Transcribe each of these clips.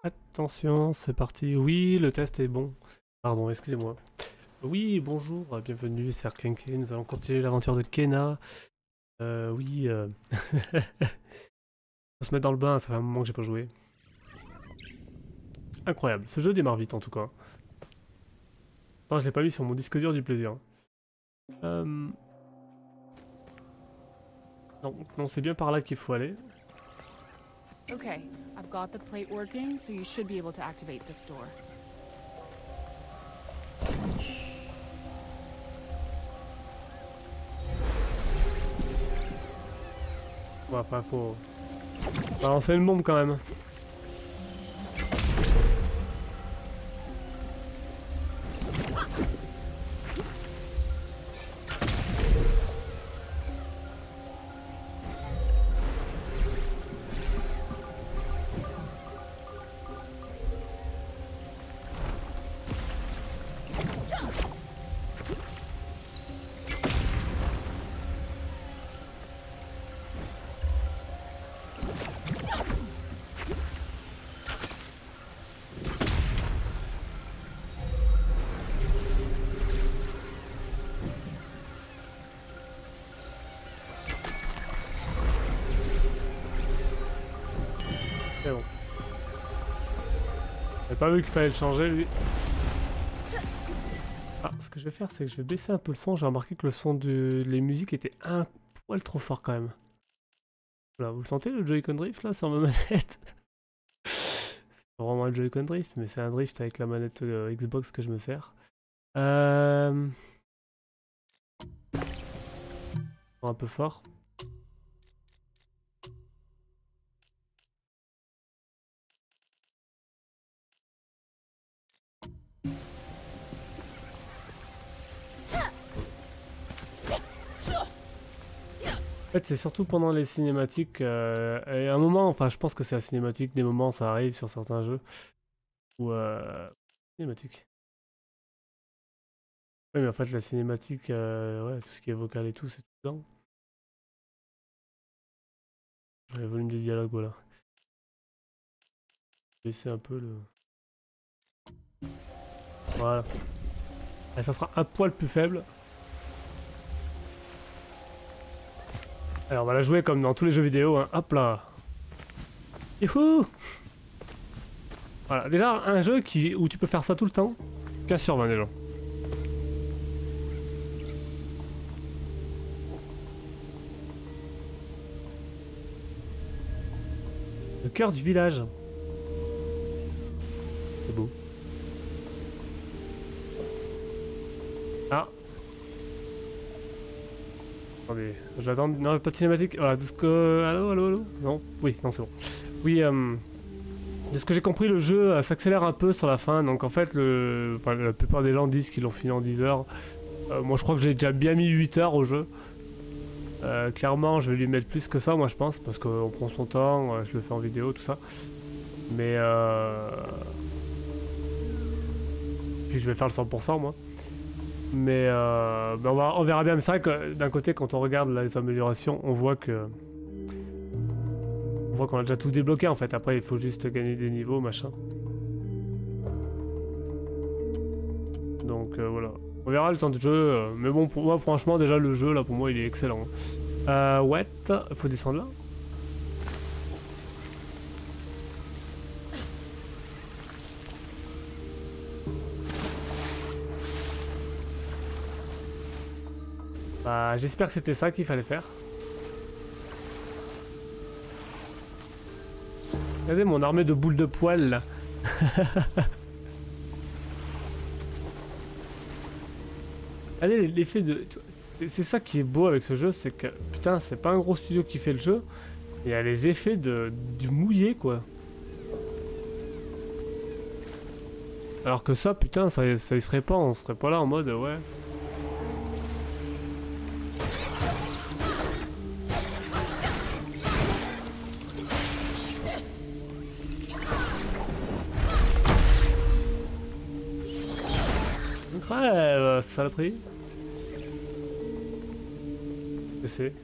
Attention, c'est parti. Oui, le test est bon. Pardon, excusez-moi. Oui, bonjour, bienvenue, c'est Arkenke. Nous allons continuer l'aventure de Kena. Oui, faut se mettre dans le bain, ça fait un moment que j'ai pas joué. Incroyable, ce jeu démarre vite en tout cas. Attends, je l'ai pas mis sur mon disque dur du plaisir. Non, non, c'est bien par là qu'il faut aller. Okay, I've got the plate working, so you should be able to activate this door. Ouais, enfin, faut balancer le bombe quand même. C'est bon. J'avais pas vu qu'il fallait le changer lui. Ah, ce que je vais faire, c'est que je vais baisser un peu le son. J'ai remarqué que le son de les musiques était un poil trop fort quand même. Voilà, vous sentez le Joy-Con Drift là sur ma manette? C'est pas vraiment un Joy-Con Drift, mais c'est un drift avec la manette Xbox que je me sers. Un peu fort. En fait, c'est surtout pendant les cinématiques. Et à un moment, enfin, je pense que c'est la cinématique. Des moments, ça arrive sur certains jeux. Ou. Cinématique. Oui, mais en fait, la cinématique, ouais, tout ce qui est vocal et tout, c'est tout dedans. Le volume des dialogues, voilà. Baisser un peu le. Voilà. Et ça sera un poil plus faible. Alors, on va la jouer comme dans tous les jeux vidéo. Hein. Hop là. Youhou! Voilà, déjà, un jeu où tu peux faire ça tout le temps. 15 sur 20 déjà. Le cœur du village. C'est beau. Ah. Attendez, je vais attendre. Non, pas de cinématique. Voilà, de ce que. Allô, allô, allô? Non? Oui, non, c'est bon. Oui, de ce que j'ai compris, le jeu s'accélère un peu sur la fin. Donc en fait, enfin, la plupart des gens disent qu'ils l'ont fini en 10 heures. Moi, je crois que j'ai déjà bien mis 8 heures au jeu. Clairement, je vais lui mettre plus que ça, moi, je pense. Parce qu'on prend son temps, je le fais en vidéo, tout ça. Mais puis je vais faire le 100% moi. Mais ben on verra bien. Mais c'est vrai que d'un côté, quand on regarde les améliorations, on voit que qu'on a déjà tout débloqué en fait. Après, il faut juste gagner des niveaux, machin. Donc voilà. On verra le temps de jeu. Mais bon, pour moi, franchement, déjà le jeu là, pour moi, il est excellent. Ouais, faut descendre là. Bah, j'espère que c'était ça qu'il fallait faire. Regardez mon armée de boules de poils là. Regardez l'effet de. C'est ça qui est beau avec ce jeu, c'est que putain, c'est pas un gros studio qui fait le jeu. Il y a les effets du mouillé quoi. Alors que ça, putain, ça y serait pas, on serait pas là en mode ouais. Ouais, saloperie. C'est.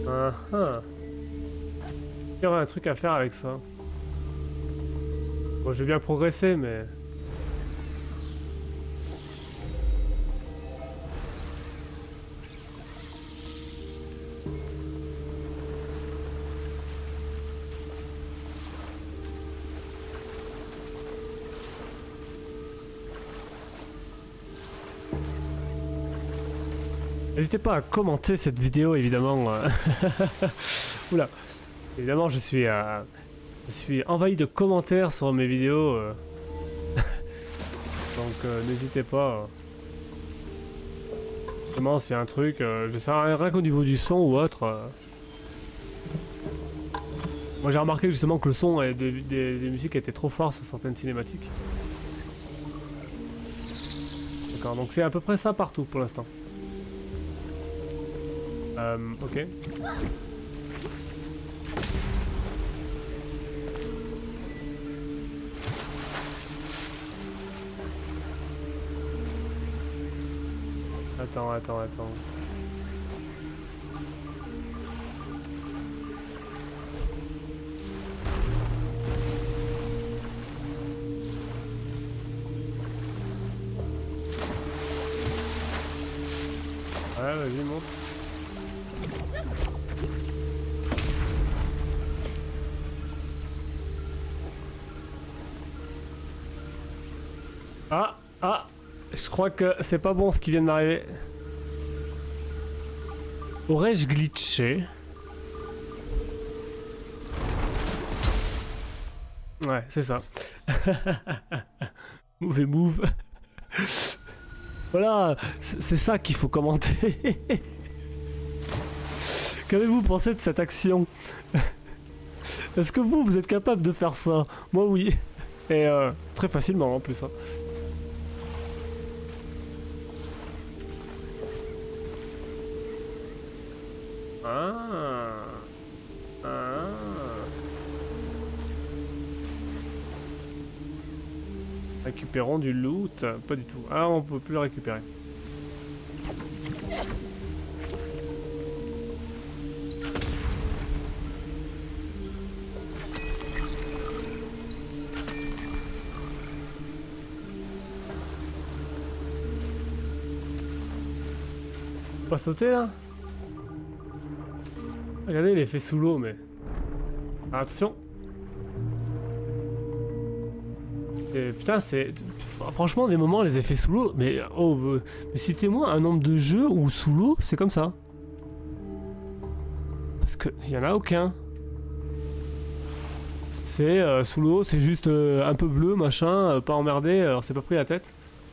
Ah ah. Il y aurait un truc à faire avec ça. Bon, j'ai bien progressé, mais... N'hésitez pas à commenter cette vidéo, évidemment. Oula. Évidemment, je suis envahi de commentaires sur mes vidéos. Donc, n'hésitez pas. Vraiment, s'il y a un truc, je sais rien qu'au niveau du son ou autre. Moi, j'ai remarqué justement que le son des musiques était trop fort sur certaines cinématiques. D'accord, donc c'est à peu près ça partout pour l'instant. Ok. Attends. Ouais, vas-y, monte. Ah, je crois que c'est pas bon ce qui vient d'arriver. Aurais-je glitché? Ouais, c'est ça. Move et move. Voilà, c'est ça qu'il faut commenter. Qu'avez-vous pensé de cette action? Est-ce que vous êtes capable de faire ça? Moi, oui. Et très facilement en plus. Hein. Récupérons du loot. Pas du tout. Ah, on peut plus le récupérer. Pas sauter là? Regardez, il est fait sous l'eau, mais... Attention! Et putain, c'est... Franchement, des moments, les effets sous l'eau... Mais, oh, mais citez-moi un nombre de jeux où sous l'eau, c'est comme ça. Parce que y en a aucun. C'est sous l'eau, c'est juste un peu bleu, machin, pas emmerdé, alors c'est pas pris la tête.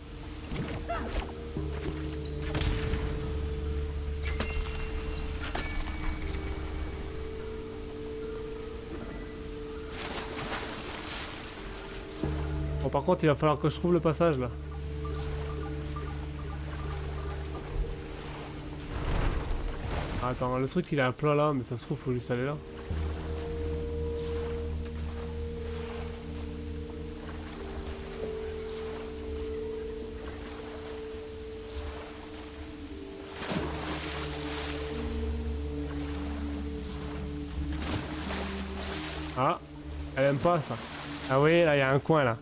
Bon, par contre, il va falloir que je trouve le passage là. Attends, le truc il est à plat là, mais ça se trouve, faut juste aller là. Ah, elle aime pas ça. Ah oui, là il y a un coin là.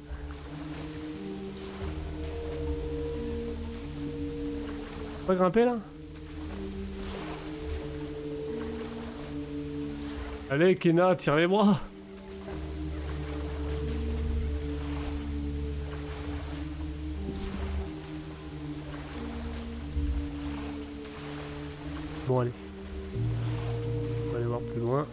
Pas grimper là? Allez Kena, tire les bras. Bon allez. On va aller voir plus loin.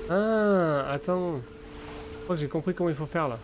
Ah, attends. Je crois que j'ai compris comment il faut faire là.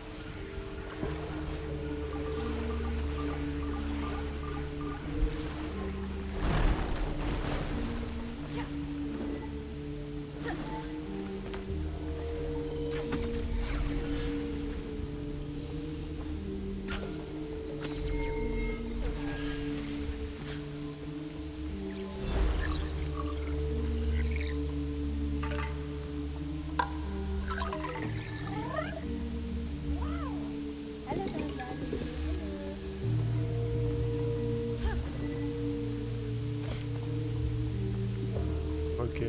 Ok.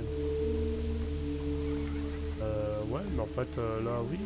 Ouais, mais en fait, là, oui.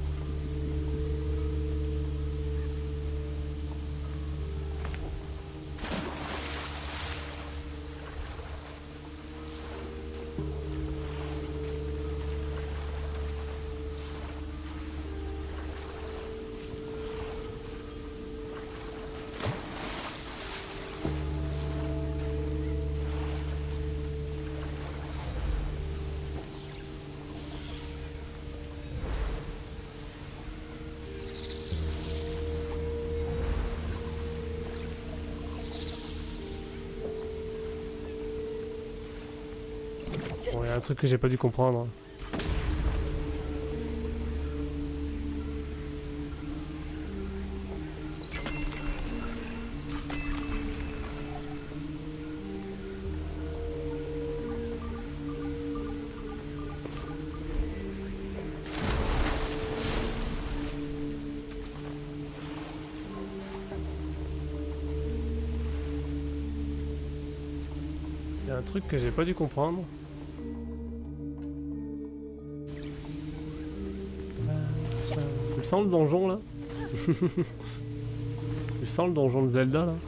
Bon, il y a un truc que j'ai pas dû comprendre. Il y a un truc que j'ai pas dû comprendre. Tu sens le donjon là? Tu sens le donjon de Zelda là?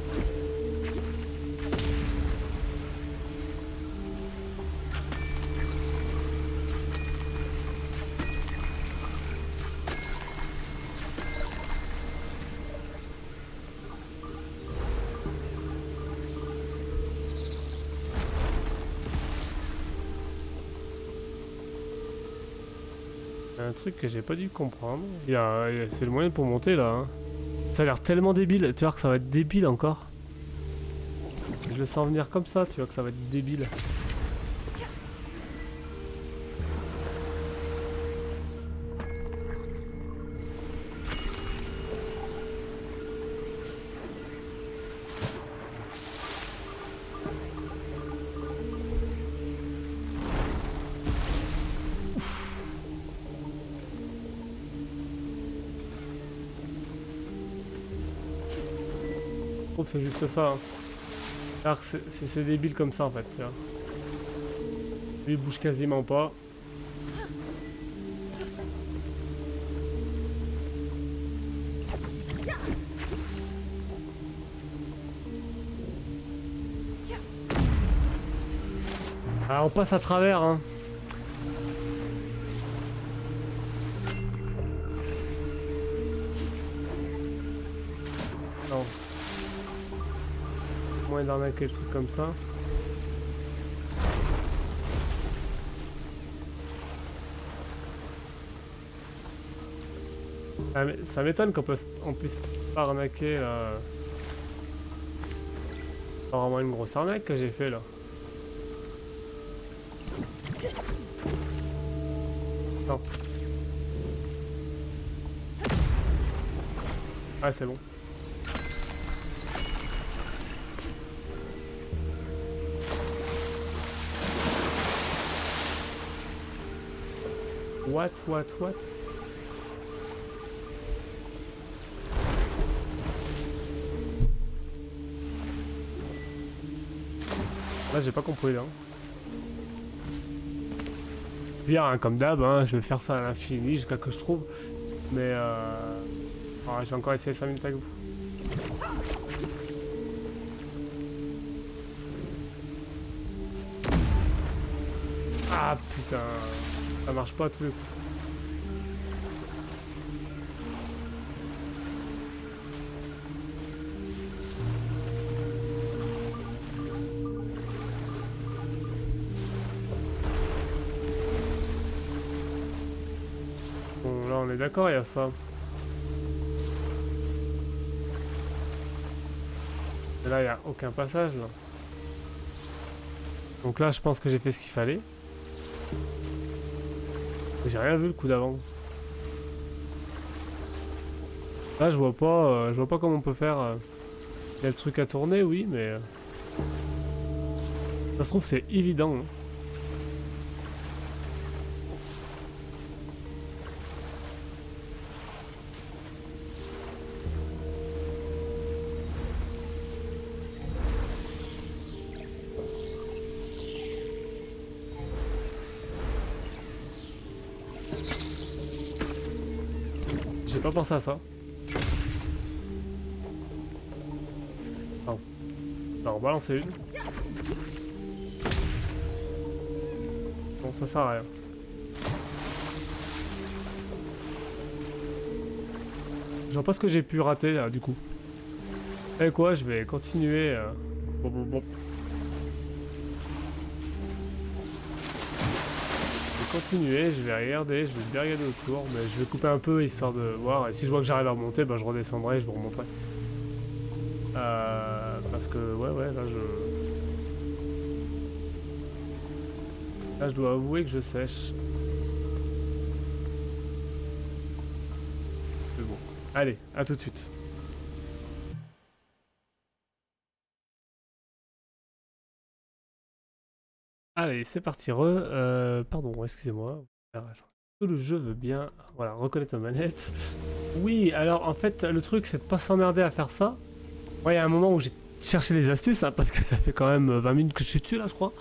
Un truc que j'ai pas dû comprendre. C'est le moyen pour monter là. Hein. Ça a l'air tellement débile. Tu vois que ça va être débile encore. Je le sens venir comme ça, tu vois que ça va être débile. Je trouve que c'est juste ça. Hein. Alors que c'est débile comme ça en fait. Tu vois. Lui il bouge quasiment pas. Ah, on passe à travers. Hein. Non. Moyen d'arnaquer le truc comme ça. Ah, mais ça m'étonne qu'on puisse pas arnaquer là. C'est vraiment une grosse arnaque que j'ai fait là. Non. Ah c'est bon. What? Là j'ai pas compris là. Bien hein, comme d'hab, hein, je vais faire ça à l'infini jusqu'à que je trouve. Mais je vais encore essayer 5 minutes avec vous. Ah putain, ça marche pas à tous les coups. on est d'accord, il y a ça. Et là, il n'y a aucun passage, là. Donc là, je pense que j'ai fait ce qu'il fallait. J'ai rien vu le coup d'avant. Là, je vois pas comment on peut faire. Il y a le truc à tourner, oui, mais... ça se trouve, c'est évident. Hein. J'ai pas pensé à ça. Non. Non, on va lancer une. Bon, ça sert à rien. Je vois pas ce que j'ai pu rater là, du coup. Et quoi, je vais continuer. Bon. Continuer, je vais regarder, je vais bien regarder autour, mais je vais couper un peu histoire de voir, et si je vois que j'arrive à remonter, bah je redescendrai, je vous remonterai. Parce que, ouais, là je dois avouer que je sèche. Mais bon, allez, à tout de suite. Allez, c'est parti, pardon, excusez-moi. Le jeu veut bien, voilà, reconnaître ma manette. Oui, alors en fait, le truc, c'est de pas s'emmerder à faire ça. Ouais, il y a un moment où j'ai cherché des astuces, hein, parce que ça fait quand même 20 minutes que je suis dessus, là, je crois.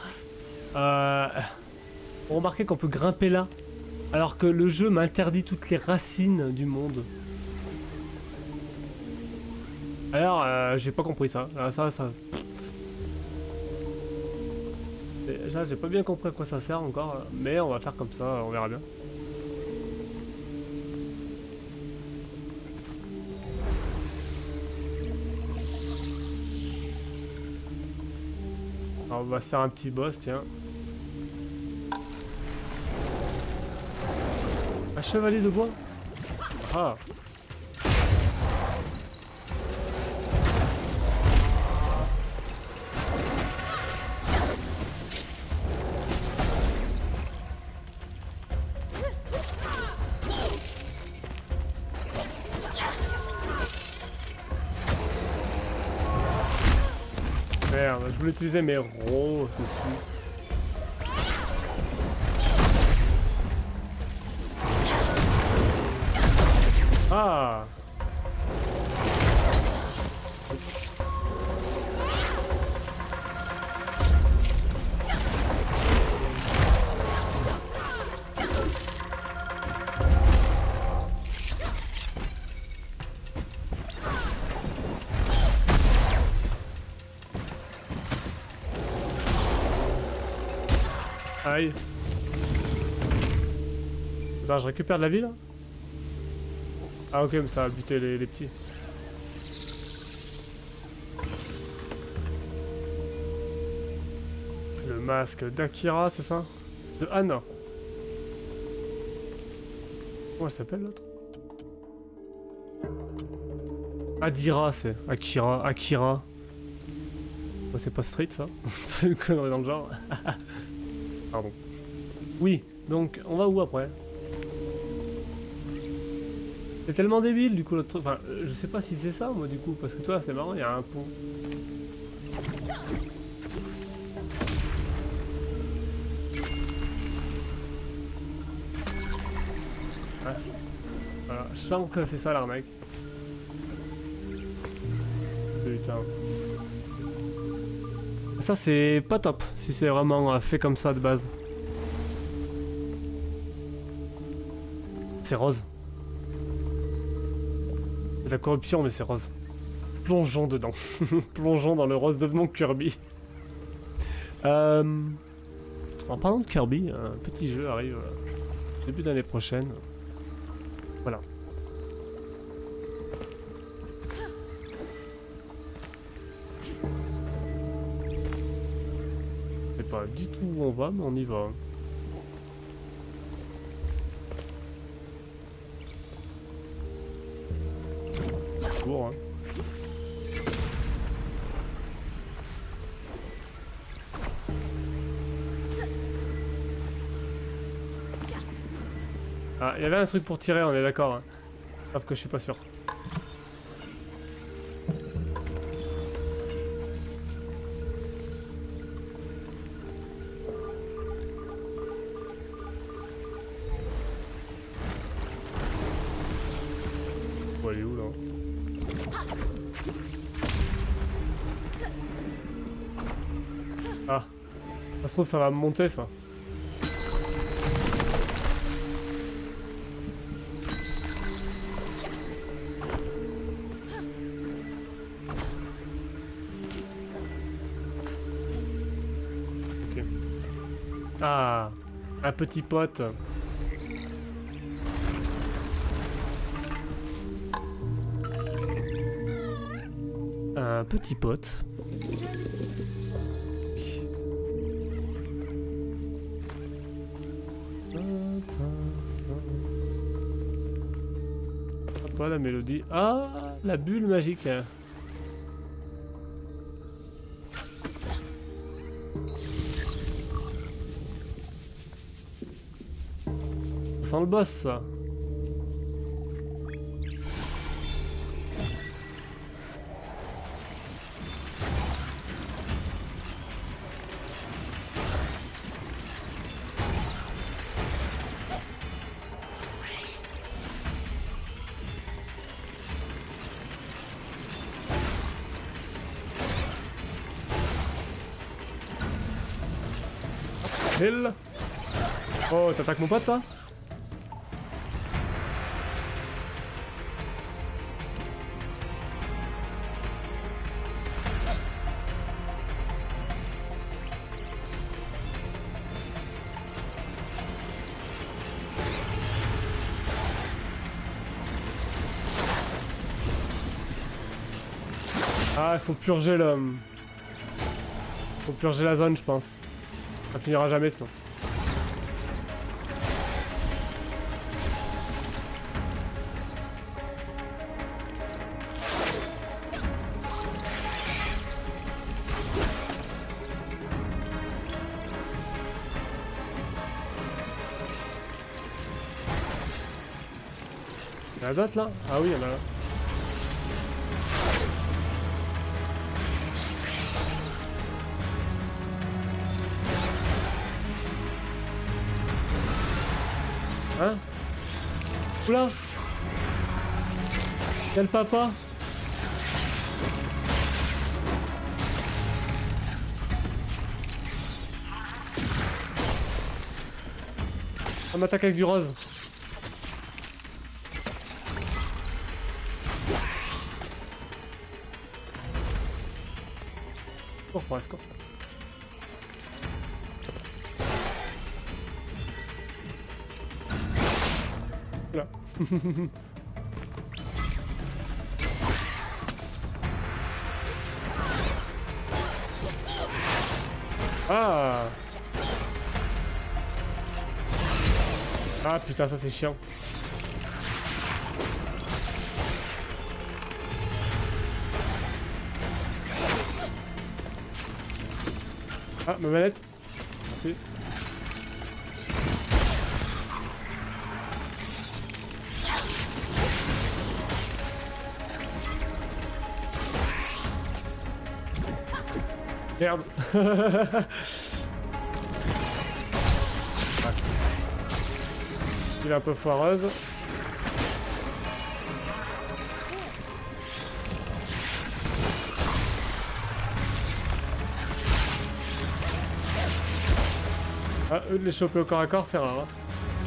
Pour remarquer qu'on peut grimper là, alors que le jeu m'interdit toutes les racines du monde. Alors, j'ai pas compris ça. Ça... Déjà, j'ai pas bien compris à quoi ça sert encore, mais on va faire comme ça, on verra bien. Alors, on va se faire un petit boss, tiens. Un chevalier de bois. Ah. Merde, je voulais utiliser mes roses dessus. Ah! Aïe. Attends, je récupère de la vie là? Ah ok, mais ça a buté les petits. Le masque d'Akira, c'est ça? De Anna. Comment elle s'appelle l'autre? Adira, c'est Akira. Akira. Oh, c'est pas Street ça? C'est une connerie dans le genre. Pardon. Oui, donc on va où après? C'est tellement débile du coup l'autre truc. Enfin, je sais pas si c'est ça moi du coup, parce que toi c'est marrant, il y a un pont. Ouais. Voilà, je sens que c'est ça l'arnaque. Putain. Ça c'est pas top si c'est vraiment fait comme ça de base. C'est rose. C'est de la corruption mais c'est rose. Plongeons dedans. Plongeons dans le rose de mon Kirby. En parlant de Kirby, un petit jeu arrive début d'année prochaine. Voilà. Je sais pas du tout où on va, mais on y va. Lourd, hein. Ah, il y avait un truc pour tirer, on est d'accord. Hein. Sauf que je suis pas sûr. Bon, elle est où là? Ah, ça se trouve ça va me monter ça. Ah, un petit pote. Un petit pote. Pas la mélodie. Ah, la bulle magique. Ça sent le boss, ça. Hill. Oh, t'attaques mon pote, toi? Ah, il faut purger le... Faut purger la zone, je pense. Ça finira jamais, sinon. Il y en a d'autres là? Ah oui, il y en a là. Hein? Oula! Quel papa? On m'attaque avec du rose. Cours, Forest, cours. Là. Ah. Ah putain, ça c'est chiant. Ah, ma manette. Merci. Merde. Il est un peu foireuse. Ah, eux de les choper au corps à corps, c'est rare. Hein.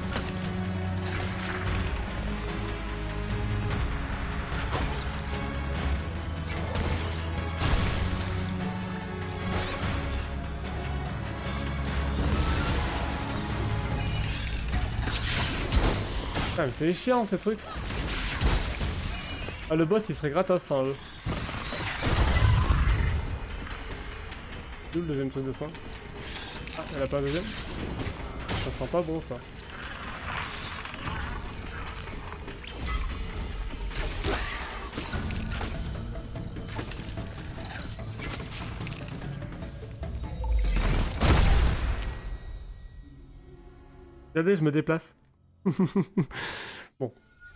Ah, mais c'est chiant ces trucs. Ah, le boss il serait gratos sans eux. D'où le deuxième truc de soin. Ah, elle a pas un deuxième? Ça sent pas bon ça. Regardez, je me déplace. Bon.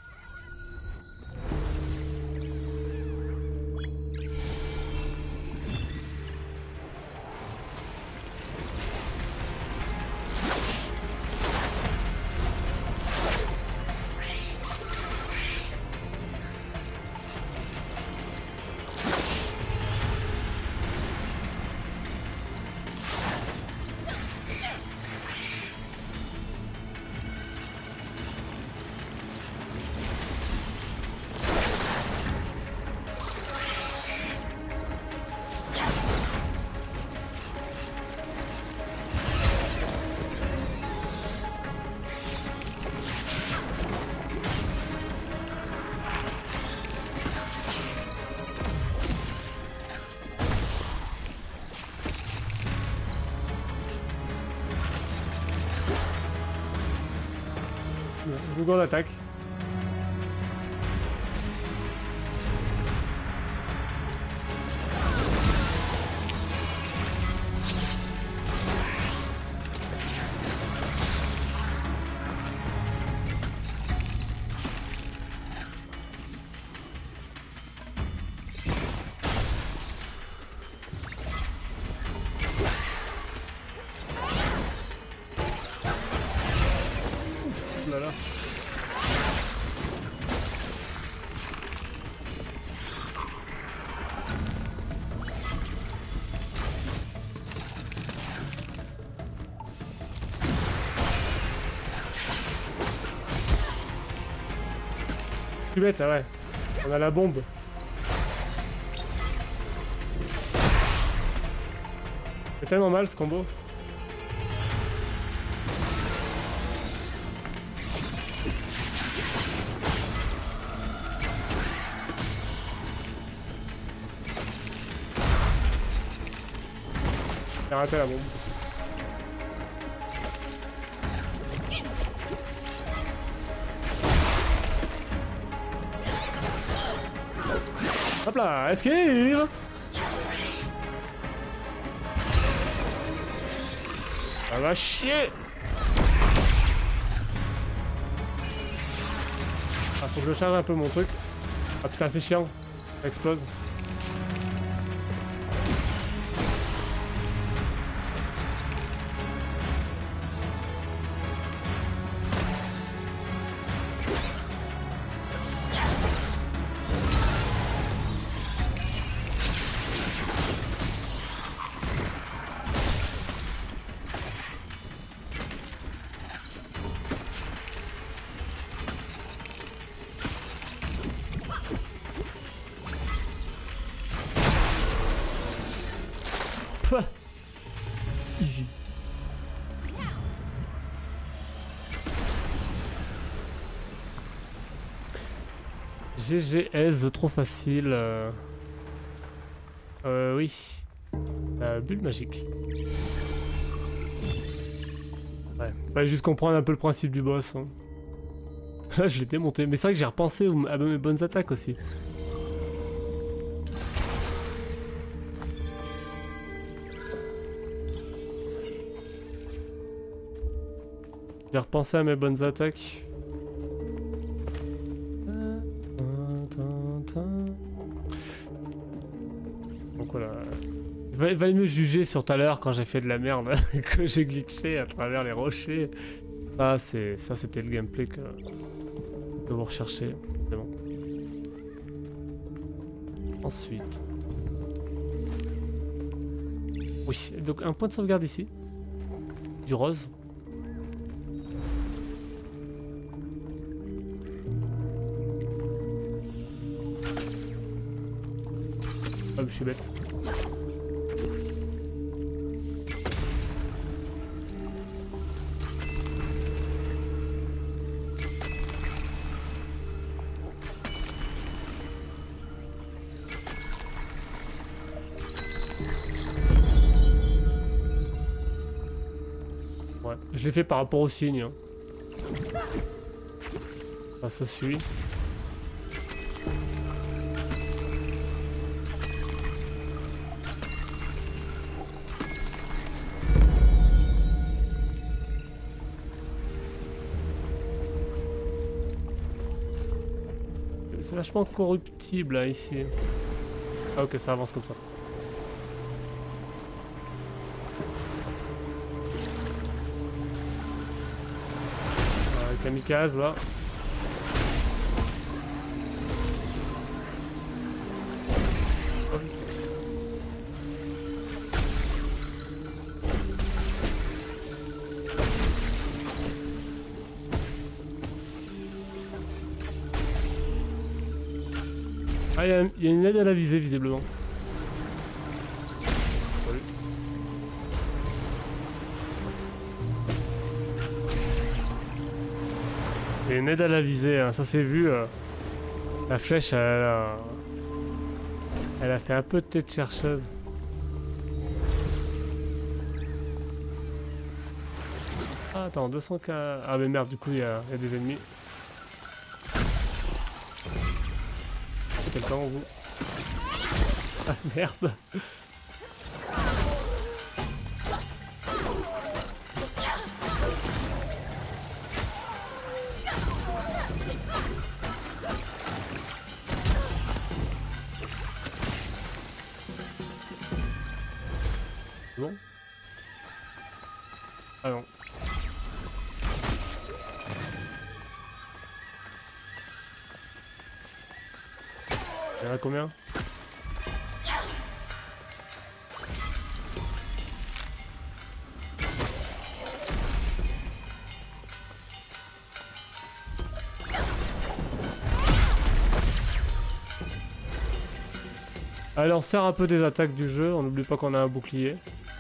Seconde attaque. Ouf là là. Plus bête, ah ouais. On a la bombe. C'est tellement mal ce combo. J'ai raté la bombe. Hop là, esquive. Ça va chier. Ah, faut que je charge un peu mon truc. Ah putain, c'est chiant. Ça explose. Pouah. Easy. GGS, trop facile. Oui. Bulle magique. Ouais, fallait juste comprendre un peu le principe du boss. Hein. Là, je l'ai démonté. Mais c'est vrai que j'ai repensé à mes bonnes attaques aussi. J'ai repensé à mes bonnes attaques. Donc voilà. Il valait mieux juger sur tout à l'heure quand j'ai fait de la merde, que j'ai glitché à travers les rochers. Ça c'était le gameplay que vous recherchez. C'est bon. Ensuite. Oui, donc un point de sauvegarde ici. Du rose. Ah, je suis bête. Ouais, je l'ai fait par rapport au signe. Hein. Ça se suit. C'est vachement corruptible là, ici. Ah ok, ça avance comme ça. Kamikaze là. Ah, il y a une aide à la visée visiblement. Il y a une aide à la visée, hein. Ça s'est vu. La flèche, elle a fait un peu de tête chercheuse. Ah, attends, 200k. Ah, mais merde, du coup, il y a des ennemis. C'est quelqu'un en vous. Ah, merde. Bon. Ah non. Il y en a combien? Allez, on sert un peu des attaques du jeu, on n'oublie pas qu'on a un bouclier.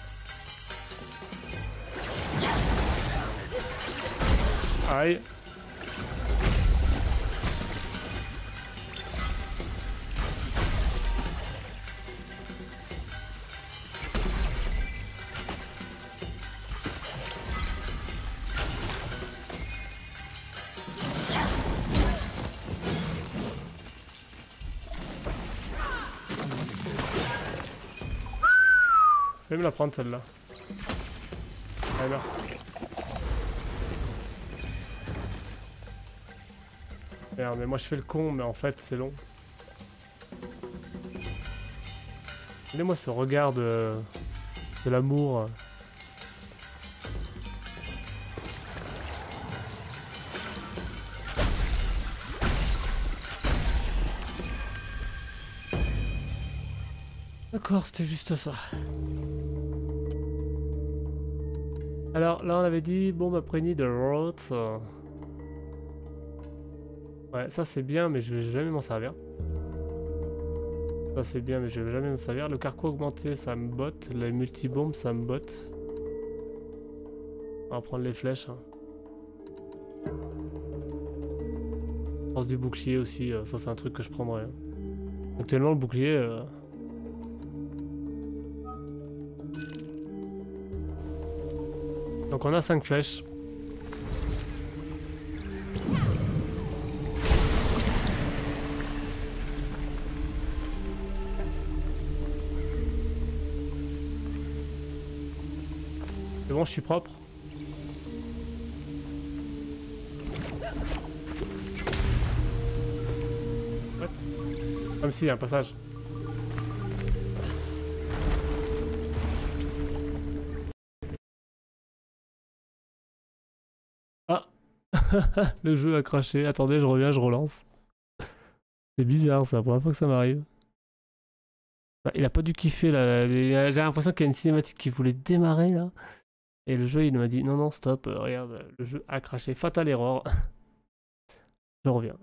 Aïe. Je vais me la prendre celle-là. Allez, là. Merde, mais moi je fais le con, mais en fait c'est long. Regardez-moi ce regard de l'amour. D'accord, c'était juste ça. Alors là on avait dit bombe imprégnée de Roth. Ouais, ça c'est bien, mais je vais jamais m'en servir. Ça c'est bien, mais je vais jamais m'en servir. Le carquois augmenté, ça me botte. Les multibombes, ça me botte. On va prendre les flèches. Hein. Force du bouclier aussi, ça c'est un truc que je prendrais. Hein. Actuellement le bouclier... Donc on a 5 flèches. C'est bon, je suis propre. What? Comme si, il y a un passage. Ah. Le jeu a craché. Attendez, je reviens, je relance. C'est bizarre, c'est la première fois que ça m'arrive. Bah, il a pas dû kiffer là. J'ai l'impression qu'il y a une cinématique qui voulait démarrer là. Et le jeu il m'a dit non non stop, regarde, le jeu a craché. Fatal error. Je reviens.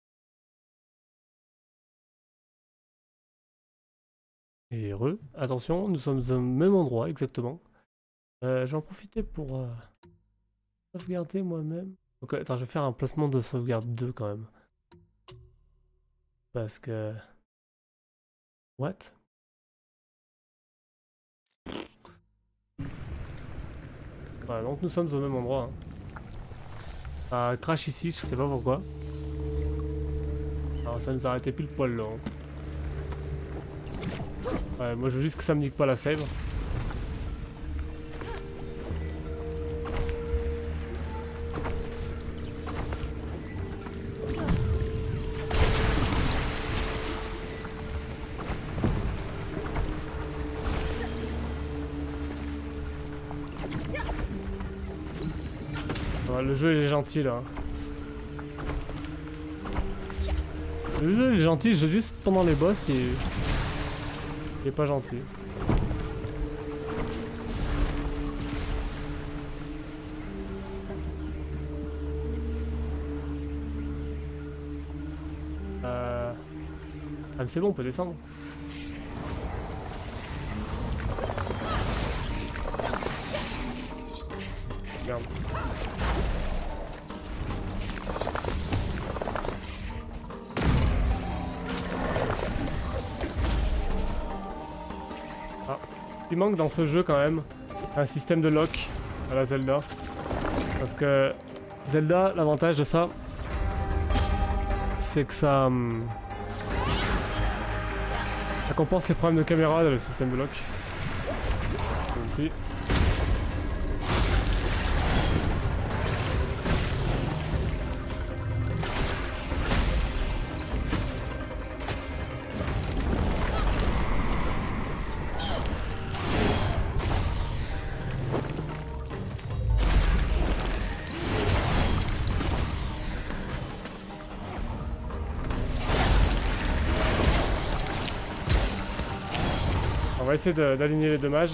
Et attention, nous sommes au même endroit exactement. J'en profitais pour sauvegarder moi-même. Donc attends, je vais faire un placement de sauvegarde 2 quand même. Parce que... What? Voilà, donc nous sommes au même endroit. Hein. Ça crash ici, je sais pas pourquoi. Alors ça nous a arrêté pile poil là. Hein. Ouais, moi je veux juste que ça me nique pas la save. Ouais, le jeu il est gentil là. Le jeu il est gentil, juste pendant les boss il est pas gentil. Ah mais c'est bon, on peut descendre. Merde. Ah, il manque dans ce jeu quand même un système de lock à la Zelda. Parce que Zelda, l'avantage de ça, c'est que ça compense les problèmes de caméra dans le système de lock. Gentil. On va essayer d'aligner les dommages.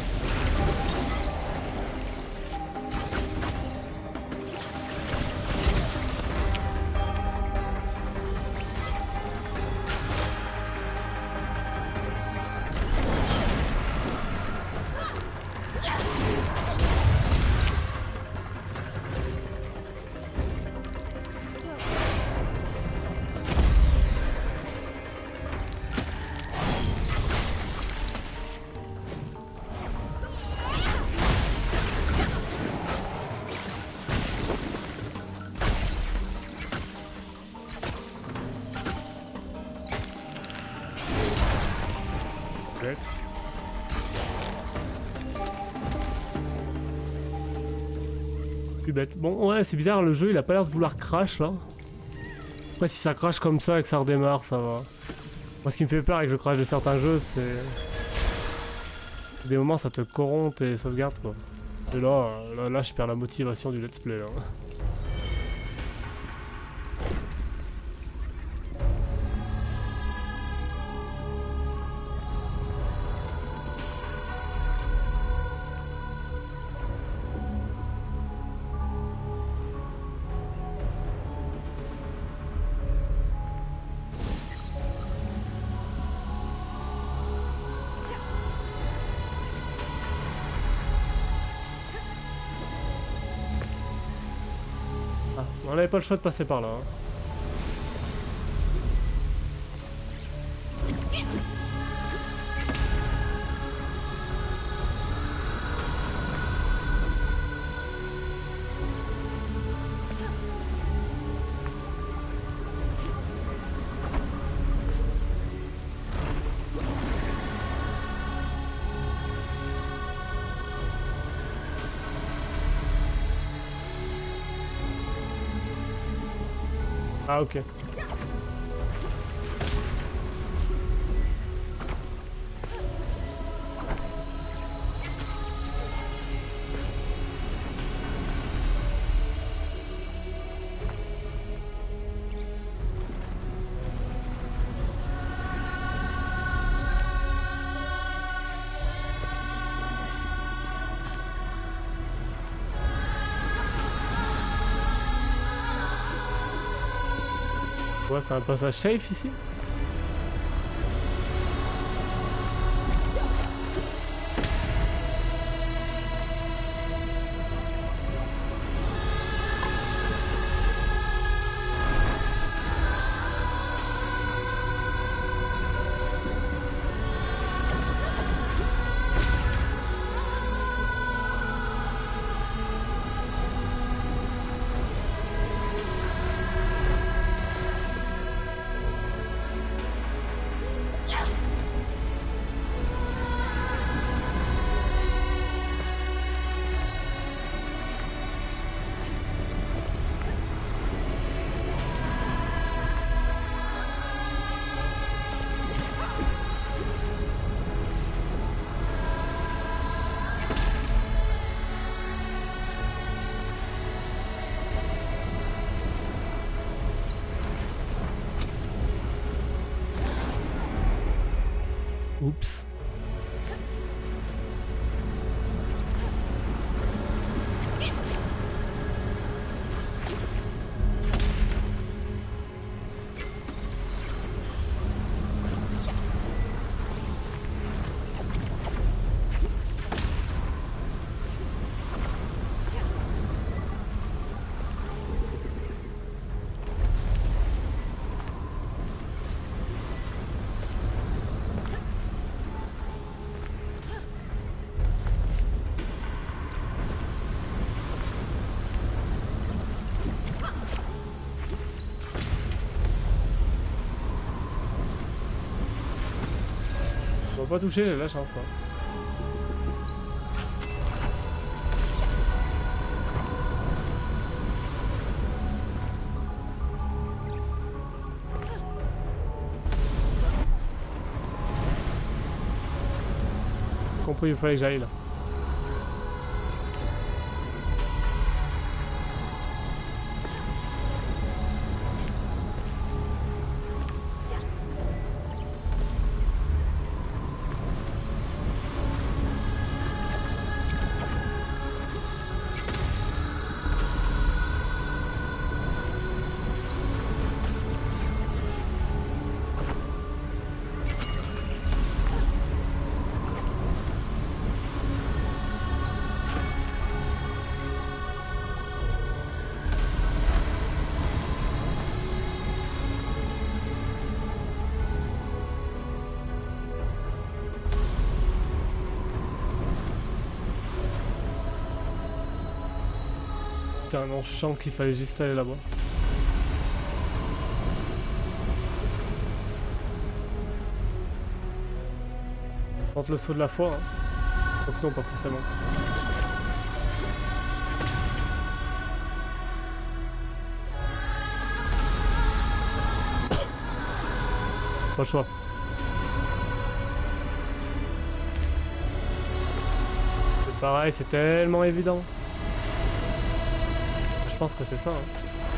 Plus bête. Bon ouais c'est bizarre, le jeu il a pas l'air de vouloir crash là. Après si ça crache comme ça et que ça redémarre ça va. Moi ce qui me fait peur avec le crash de certains jeux c'est... Des moments ça te corrompt tes sauvegardes quoi. Et là je perds la motivation du let's play là. On n'avait pas le choix de passer par là. Hein. Ah ok. Ouais, c'est un passage safe ici. Oups. On va pas toucher, j'ai la chance. Hein. Compris, il fallait que j'aille là. Putain, non, je sens qu'il fallait juste aller là-bas. Tente le saut de la foi, hein. Donc non, pas forcément. Pas le choix. C'est pareil, c'est tellement évident. Je pense que c'est ça. Hein.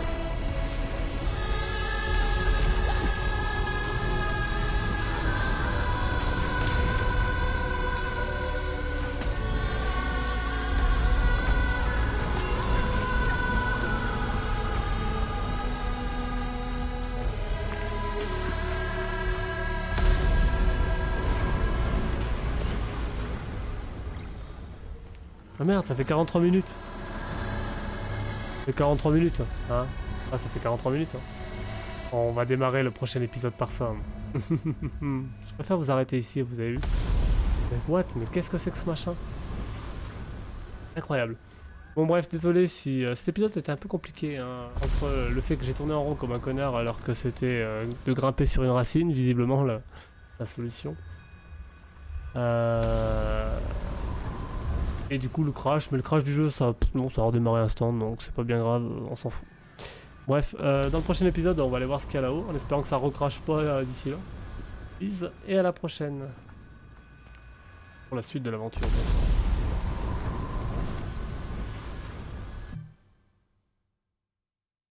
Ah merde, ça fait 43 minutes. Ça fait 43 minutes, hein. Ah, ça fait 43 minutes. Hein. On va démarrer le prochain épisode par ça. Je préfère vous arrêter ici, vous avez vu. Mais what? Mais qu'est-ce que c'est que ce machin? Incroyable. Bon bref, désolé si cet épisode était un peu compliqué. Hein, entre le fait que j'ai tourné en rond comme un connard alors que c'était de grimper sur une racine, visiblement la solution. Et du coup le crash, mais le crash du jeu ça, non, ça a redémarré instant donc c'est pas bien grave, on s'en fout. Bref, dans le prochain épisode on va aller voir ce qu'il y a là-haut, en espérant que ça recrache pas d'ici là. Peace et à la prochaine. Pour la suite de l'aventure.